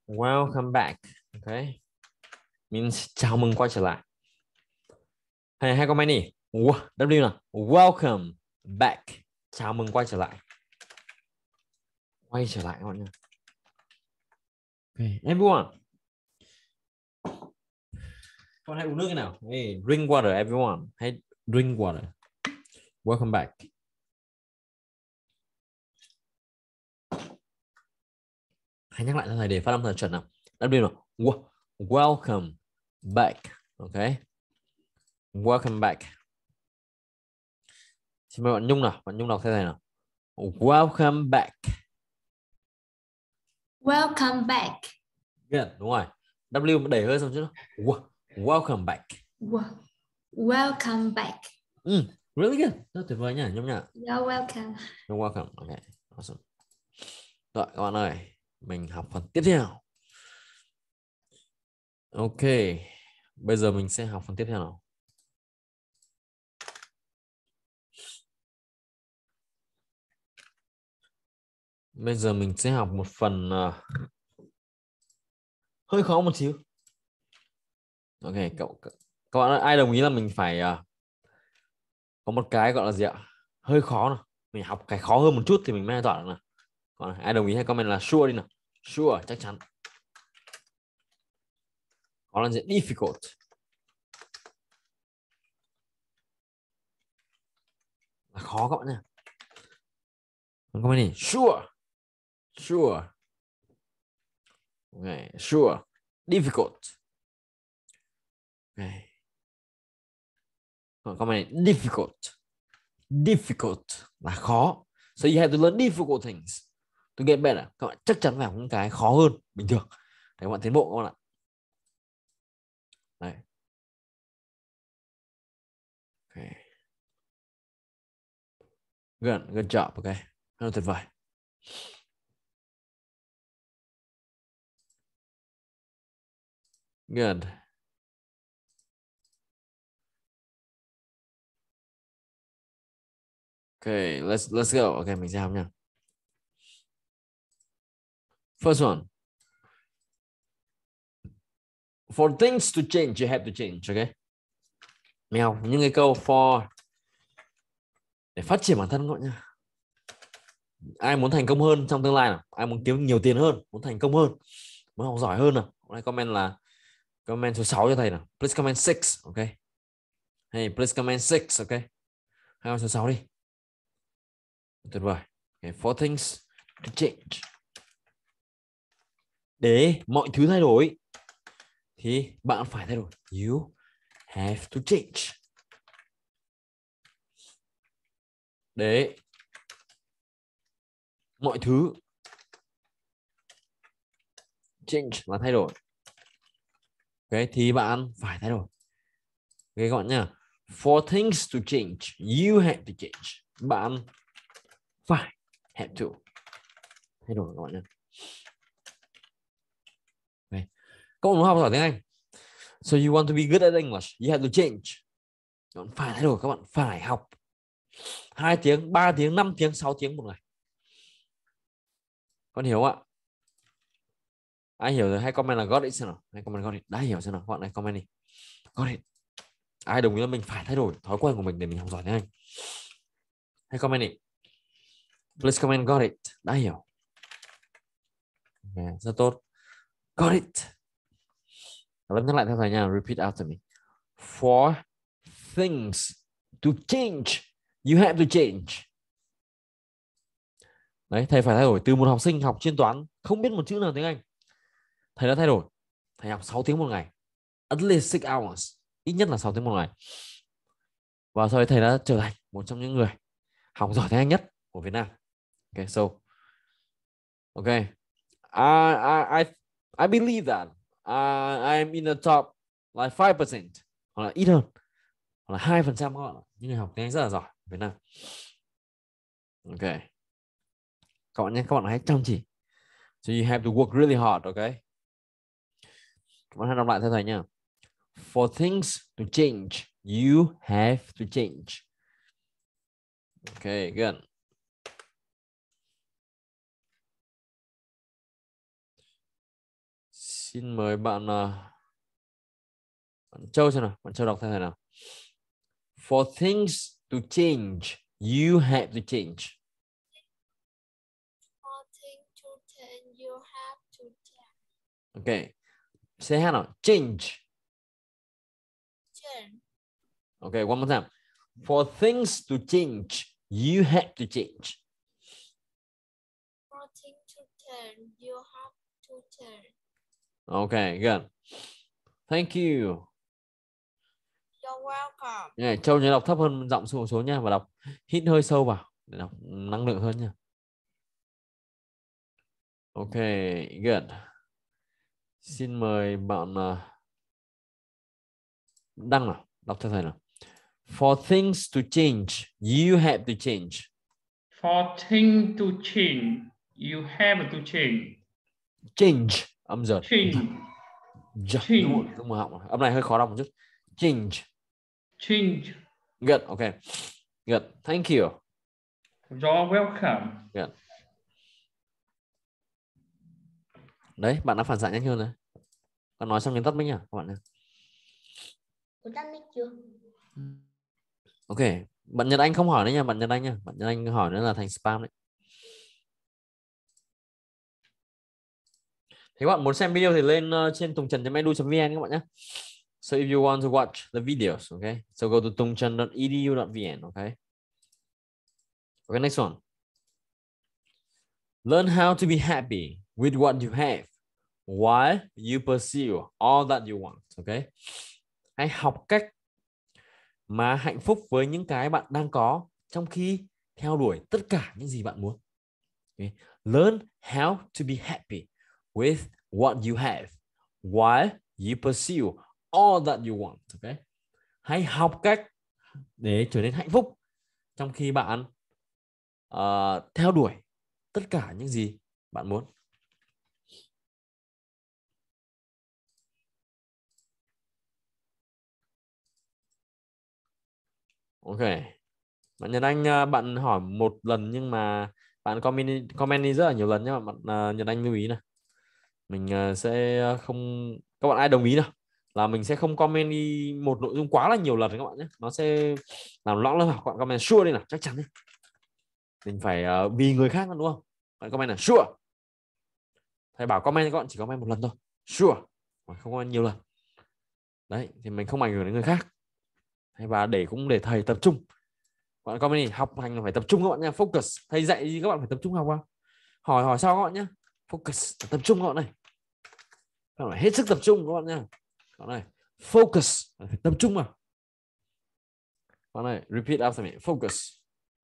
Welcome back. Okay. Means chào mừng quay trở lại. Hai comment đi. W nào. Welcome back. Chào mừng quay trở lại. Quay trở lại các bạn nhé. Okay. Everyone. Các bạn hãy uống nước cái nào. Hey, drink water everyone. Hãy drink water. Welcome back. Hãy nhắc lại cho thầy để phát âm thật chuẩn nào. W nào. Welcome back. Okay. Welcome back. Xin mời bạn Nhung nào. Bạn Nhung đọc theo thầy nào. Welcome back. Welcome back. Good, đúng rồi. W đẩy hơi xong chứ. Welcome back. Welcome back. Really good. Rất tuyệt vời nha, Nhung nha. You're welcome. You're welcome. Okay. Awesome. Rồi các bạn ơi, mình học phần tiếp theo. Ok. Bây giờ mình sẽ học phần tiếp theo nào. Bây giờ mình sẽ học một phần hơi khó một xíu. Ok, các bạn ơi, ai đồng ý là mình phải có một cái gọi là gì ạ? Hơi khó nào. Mình học cái khó hơn một chút thì mình mới chọn được nào. Còn ai đồng ý hay comment là sure đi nào. Sure, chắc chắn. Có là gì? Difficult. Là khó các bạn nha. Comment đi. Sure. Sure. Okay. Sure. Difficult. Okay. Comment này. Difficult. Difficult là khó. So you have to learn difficult things to get better. Các bạn chắc chắn phải học những cái khó hơn bình thường để các bạn tiến bộ các bạn ạ. Đấy. Okay. Good job. Ok. Rất là tuyệt vời. Good. Okay, let's go. Ok, mình sẽ học nha. First one. For things to change, you have to change. Ok. Mình học những cái câu for để phát triển bản thân các bạn nha. Ai muốn thành công hơn trong tương lai nào? Ai muốn kiếm nhiều tiền hơn, muốn thành công hơn, muốn học giỏi hơn nào? Hôm nay comment số 6 cho thầy nào. Please comment 6. Ok. Hey, please comment 6. Ok. Hai con số 6 đi. Tuyệt vời. Okay, for things to change. Để mọi thứ thay đổi thì bạn phải thay đổi. You have to change. Để mọi thứ change là thay đổi. Ok, thì bạn phải thay đổi. Ok các bạn nhá. For things to change, you have to change. Bạn phải have to thay đổi các bạn nhá. Okay. Các bạn muốn học giỏi tiếng Anh. So you want to be good at English, you have to change. Các bạn phải thay đổi, các bạn phải học 2 tiếng, 3 tiếng, 5 tiếng, 6 tiếng một ngày. Con hiểu không ạ? Ai hiểu rồi hãy comment là got it xem nào. Hãy comment got it. Đã hiểu xem nào. Các bạn này comment đi. Got it. Ai đồng ý là mình phải thay đổi thói quen của mình để mình học giỏi tiếng Anh. Hãy comment đi. Please comment got it. Đã hiểu. Okay, rất tốt. Got it. Lần nhắc lại theo thầy nha. Repeat after me. For things to change, you have to change. Đấy, thầy phải thay đổi từ một học sinh học chuyên toán không biết một chữ nào tiếng Anh. Thầy đã thay đổi. Thầy học 6 tiếng một ngày. At least 6 hours. Ít nhất là 6 tiếng một ngày. Và sau đấy thầy đã trở thành một trong những người học giỏi tiếng Anh nhất của Việt Nam. Okay, so okay, I believe that I am in the top like 5% hoặc là ít hơn, hoặc là 2% các bạn, những người học tiếng Anh rất là giỏi ở Việt Nam. Okay, các bạn nhé, các bạn hãy chăm chỉ. So you have to work really hard. Okay, các bạn hãy đọc lại theo thầy nha. For things to change, you have to change. Okay, good. Xin mời bạn bạn Châu xem nào, bạn Châu đọc theo thầy nào. For things to change, you have to change. For things to change, you have to change. Okay. Say how nào. Change. Change. Okay, one more time. For things to change, you have to change. For things to change, you have to change. Okay, good. Thank you. You're welcome. Yeah, Châu nhớ đọc thấp hơn giọng xuống một số nha, và đọc hít hơi sâu vào để đọc năng lượng hơn nha. Okay, good. Xin mời bạn Đăng nào, đọc theo thầy nào. For things to change, you have to change. For things to change, you have to change. Change, âm giật. Change. Change. Âm này hơi khó đọc một chút. Change. Change. Good, okay. Good, thank you. You're welcome. Good. Đấy, bạn đã phản xạ nhanh hơn rồi. Bạn nói xong nhấn tắt mic nhá các bạn nhé. Có tắt mic chưa? Ok, bạn Nhật Anh không hỏi nữa nha, bạn Nhật Anh nha. Bạn Nhật Anh hỏi nữa là thành spam đấy. Thế các bạn muốn xem video thì lên trên tungtrần.edu.vn các bạn nhé. So if you want to watch the videos, okay, so go to tungtrần.edu.vn, okay. Okay, next one. Learn how to be happy with what you have while you pursue all that you want, okay. Hãy học cách mà hạnh phúc với những cái bạn đang có trong khi theo đuổi tất cả những gì bạn muốn. Okay. Learn how to be happy with what you have while you pursue all that you want. Okay. Hãy học cách để trở nên hạnh phúc trong khi bạn theo đuổi tất cả những gì bạn muốn. Ok. Bạn Nhật Anh, bạn hỏi một lần nhưng mà bạn comment đi rất là nhiều lần nhé. Bạn Nhật Anh lưu ý này. Mình sẽ không, các bạn ai đồng ý nào là mình sẽ không comment đi một nội dung quá là nhiều lần các bạn nhé. Nó sẽ làm loãng lớp học. Các bạn comment sure đi nào, chắc chắn đi. Mình phải vì người khác đúng không? Bạn comment là sure. Thầy bảo comment các bạn chỉ comment một lần thôi. Sure. Không comment nhiều lần. Đấy, thì mình không ảnh hưởng đến người khác. Và để thầy tập trung. Bạn comment đi, học hành là phải tập trung các bạn nha, focus. Thầy dạy gì các bạn phải tập trung học vào. Hỏi sao các bạn nhé. Focus, tập trung các bạn này. Các bạn phải hết sức tập trung các bạn nha. Các bạn này, focus, phải tập trung vào. Các bạn này, repeat after me, focus.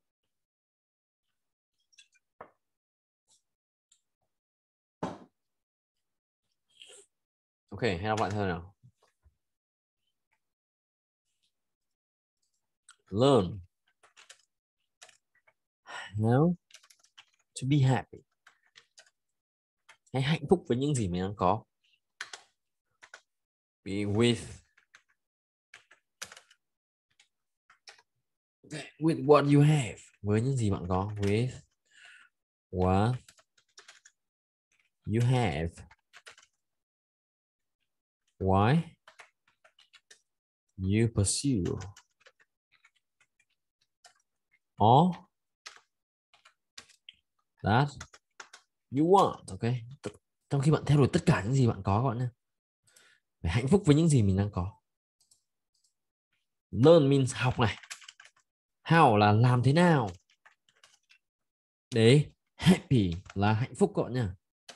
Ok, hãy đọc lại thôi nào. Learn how to be happy. Hãy hạnh phúc với những gì mình đang có. Be with what you have. Với những gì bạn có. With what you have. Why you pursue all that you want. Ok. Trong khi bạn theo đuổi tất cả những gì bạn có các bạn nhé. Phải hạnh phúc với những gì mình đang có. Learn means học này. How là làm thế nào. Để happy là hạnh phúc các bạn nhé.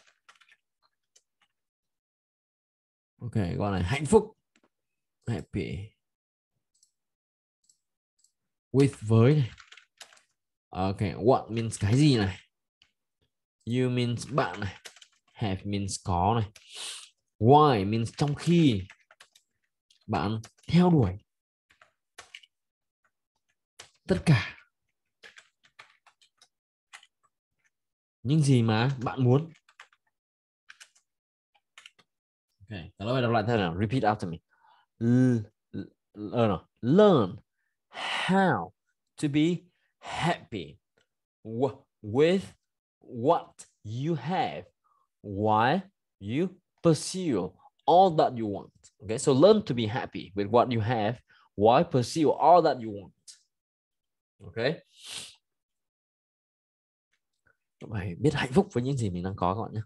Ok, gọi là hạnh phúc. Happy. With với này. Ok, what means cái gì này. You means bạn này. Have means có này. Why means trong khi bạn theo đuổi tất cả những gì mà bạn muốn. Ok, đọc lại thế nào. Repeat after me. Learn how to be happy with what you have while you pursue all that you want. Okay, so learn to be happy with what you have. Why pursue all that you want? Okay. Phải biết hạnh phúc với những gì mình đang có các bạn nhé.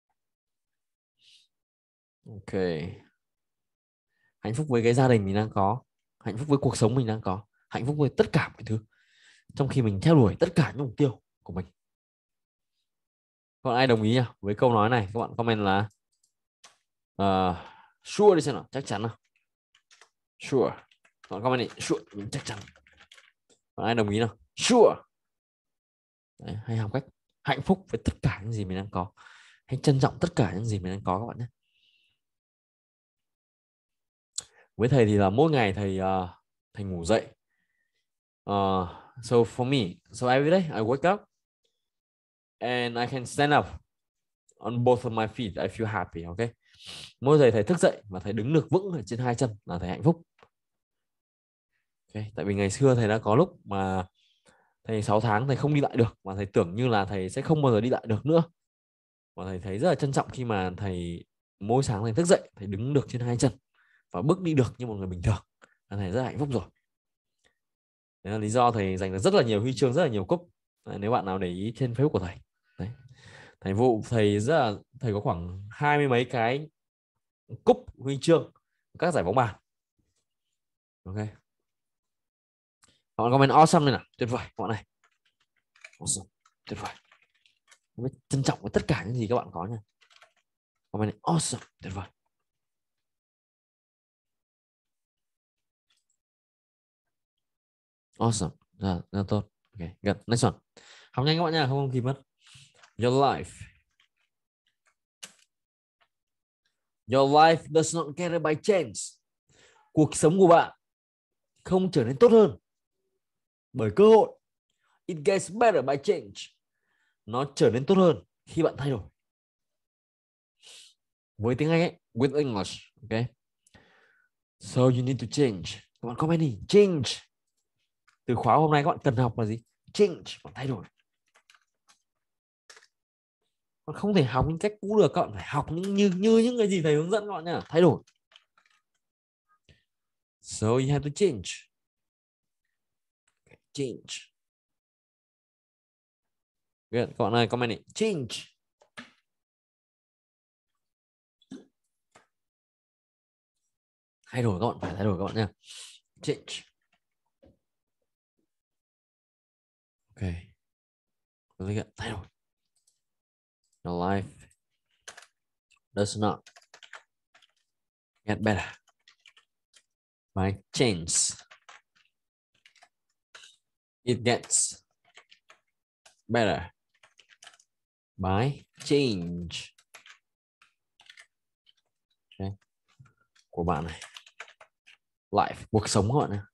Ok. Hạnh phúc với cái gia đình mình đang có, hạnh phúc với cuộc sống mình đang có, hạnh phúc với tất cả mọi thứ, trong khi mình theo đuổi tất cả những mục tiêu của mình. Các bạn ai đồng ý nhá với câu nói này? Các bạn comment là sure đi xem nào, chắc chắn nào. Sure. Các bạn comment đi, sure, mình chắc chắn. Các bạn ai đồng ý nào? Sure. Đấy, hãy học cách hạnh phúc với tất cả những gì mình đang có. Hãy trân trọng tất cả những gì mình đang có các bạn nhé. Với thầy thì là mỗi ngày thầy ngủ dậy. So for me, so every day I wake up and I can stand up on both of my feet. I feel happy. Okay. Mỗi ngày thầy thức dậy và thầy đứng được vững ở trên hai chân là thầy hạnh phúc. Okay. Tại vì ngày xưa thầy đã có lúc mà thầy 6 tháng thầy không đi lại được, mà thầy tưởng như là thầy sẽ không bao giờ đi lại được nữa. Và thầy thấy rất là trân trọng khi mà thầy mỗi sáng thầy thức dậy, thầy đứng được trên hai chân và bước đi được như một người bình thường. Thầy rất là hạnh phúc rồi. Đấy là lý do thầy giành được rất là nhiều huy chương, rất là nhiều cúp. Đấy, nếu bạn nào để ý trên Facebook của thầy. Đấy. Thầy có khoảng 20 mấy cái cúp huy chương các giải bóng bàn. Ok. Các bạn comment awesome này nào, tuyệt vời các bạn này. Awesome, tuyệt vời. Biết trân trọng với tất cả những gì các bạn có nha. Comment này, awesome, tuyệt vời. Awesome, rất tốt. Ok, good. Next one. Học nhanh các bạn nha, không kịp mất. Your life does not get by chance. Cuộc sống của bạn không trở nên tốt hơn bởi cơ hội. It gets better by change. Nó trở nên tốt hơn khi bạn thay đổi. Với tiếng Anh ấy, with English, okay? So you need to change. Các bạn comment đi, change. Từ khóa hôm nay các bạn cần học là gì? Change, bạn thay đổi. Bạn không thể học những cách cũ được, các bạn phải học như những cái gì thầy hướng dẫn các bạn nhá, thay đổi. So you have to change. Change. Good. Các bạn ơi, comment đi, change. Thay đổi, các bạn phải thay đổi các bạn nha. Change. Ok. Thay đổi. Your life does not get better by chance. It gets better by change. Okay. Của bạn này. Life, cuộc sống các bạn này.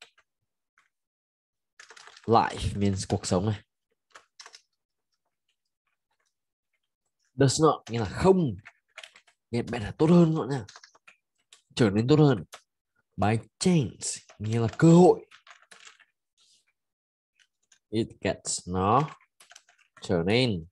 Life means cuộc sống này. Does not nghĩa là không. Get better, tốt hơn các bạn nha. Trở nên tốt hơn. By chance nghĩa là cơ hội. It gets, nó trở nên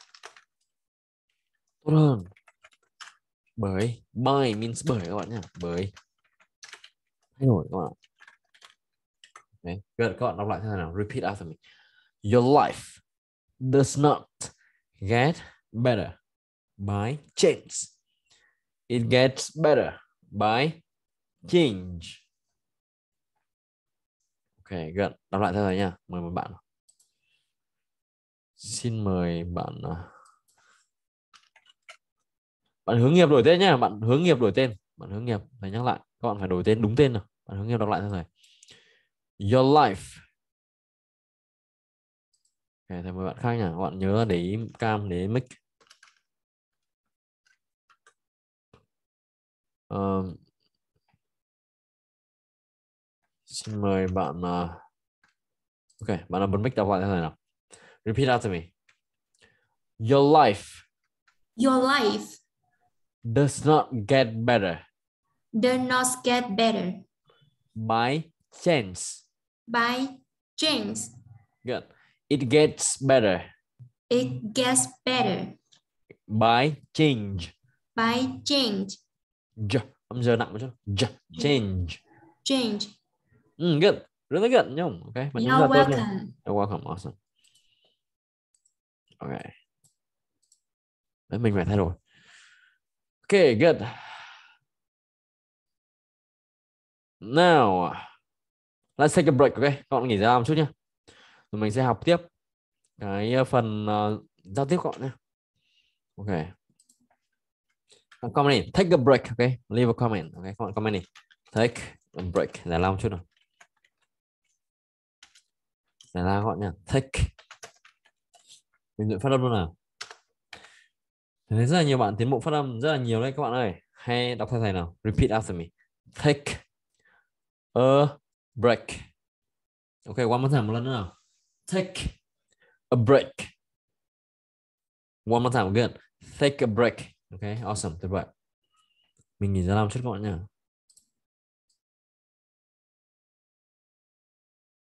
tốt hơn bởi, by means bởi các bạn nhé, bởi thay đổi các bạn. Okay. Good. Các bạn đọc lại thế nào, repeat after me. Your life does not get better by chance. It gets better by change. Ok, good. Đọc lại thế này nha. Mời một bạn. Xin mời bạn. Bạn hướng nghiệp đổi tên nhá. Bạn hướng nghiệp đổi tên. Bạn hướng nghiệp. Thầy nhắc lại. Các bạn phải đổi tên đúng tên nào. Bạn hướng nghiệp đọc lại thế này. Your life. Ok, thầy mời bạn khác nha. Các bạn nhớ để ý cam, để ý mic. Xin mời bạn. Ok, bạn nào bật mic đọc lại thế này nào. Repeat after me. Your life does not get better by chance. Good. It gets better by change. By change. Âm giờ nặng một chút. Change. Change. Good. Really good. Nhung. Okay. Bạn You're tốt nha. welcome. You're welcome. Awesome. Okay. Đấy, mình phải thay đổi. Okay, good. Now, let's take a break. Okay. Các bạn nghỉ ra một chút nhé. Rồi mình sẽ học tiếp cái phần giao tiếp các bạn nhé. Okay. Comment đi. Take a break. Okay. Leave a comment. Okay. Các bạn comment đi. Take a break. Giải lao một chút nào. Giải lao các bạn nha. Take. Mình luyện phát âm luôn nào. Thấy rất là nhiều bạn tiến bộ phát âm rất là nhiều đấy các bạn ơi. Hay đọc theo thầy nào. Repeat after me. Take a break. Ok, one more time, một lần nữa nào. Take a break. One more time, good. Take a break. Ok, awesome, tuyệt vời. Mình nghỉ ra làm chút các bạn nha.